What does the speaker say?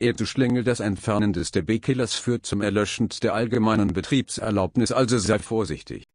zu Schlängel. Das Entfernen des DB-Killers führt zum Erlöschen der allgemeinen Betriebserlaubnis, also sei vorsichtig.